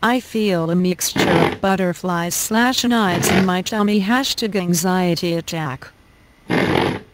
I feel a mixture of butterflies/knives in my tummy. #anxiety attack.